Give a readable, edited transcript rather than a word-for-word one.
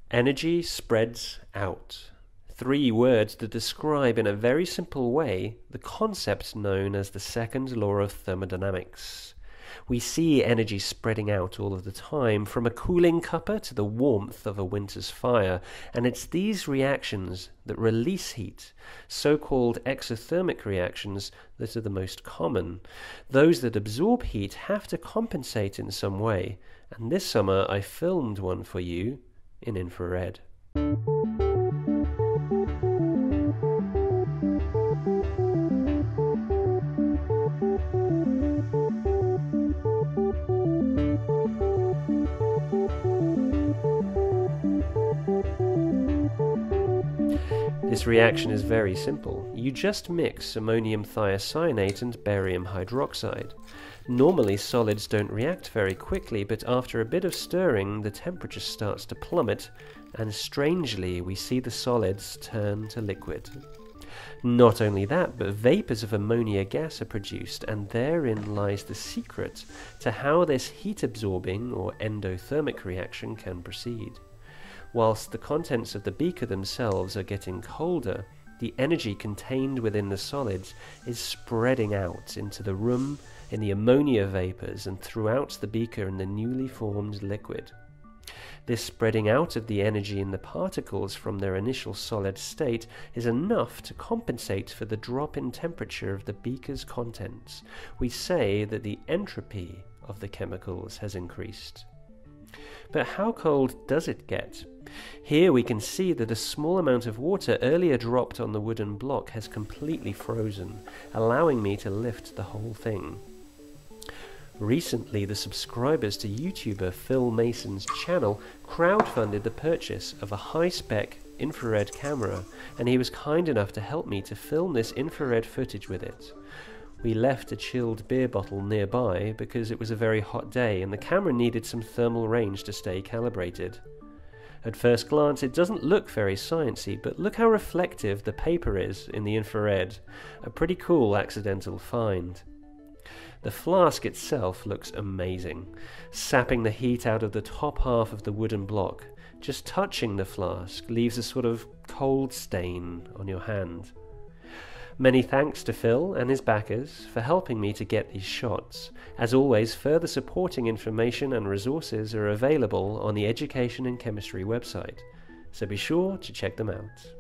Energy spreads out. 3 words that describe in a very simple way the concept known as the second law of thermodynamics. We see energy spreading out all of the time, from a cooling cuppa to the warmth of a winter's fire, and it's these reactions that release heat, so-called exothermic reactions, that are the most common. Those that absorb heat have to compensate in some way, and this summer I filmed one for you in infrared. This reaction is very simple. You just mix ammonium thiocyanate and barium hydroxide. Normally solids don't react very quickly, but after a bit of stirring the temperature starts to plummet, and strangely we see the solids turn to liquid. Not only that, but vapours of ammonia gas are produced, and therein lies the secret to how this heat-absorbing or endothermic reaction can proceed. Whilst the contents of the beaker themselves are getting colder, the energy contained within the solids is spreading out into the room, in the ammonia vapours, and throughout the beaker in the newly formed liquid. This spreading out of the energy in the particles from their initial solid state is enough to compensate for the drop in temperature of the beaker's contents. We say that the entropy of the chemicals has increased. But how cold does it get? Here we can see that a small amount of water earlier dropped on the wooden block has completely frozen, allowing me to lift the whole thing. Recently, the subscribers to YouTuber Phil Mason's channel crowdfunded the purchase of a high-spec infrared camera, and he was kind enough to help me to film this infrared footage with it. We left a chilled beer bottle nearby because it was a very hot day and the camera needed some thermal range to stay calibrated. At first glance it doesn't look very sciencey, but look how reflective the paper is in the infrared. A pretty cool accidental find. The flask itself looks amazing, sapping the heat out of the top half of the wooden block. Just touching the flask leaves a sort of cold stain on your hand. Many thanks to Phil and his backers for helping me to get these shots. As always, further supporting information and resources are available on the Education in Chemistry website, so be sure to check them out.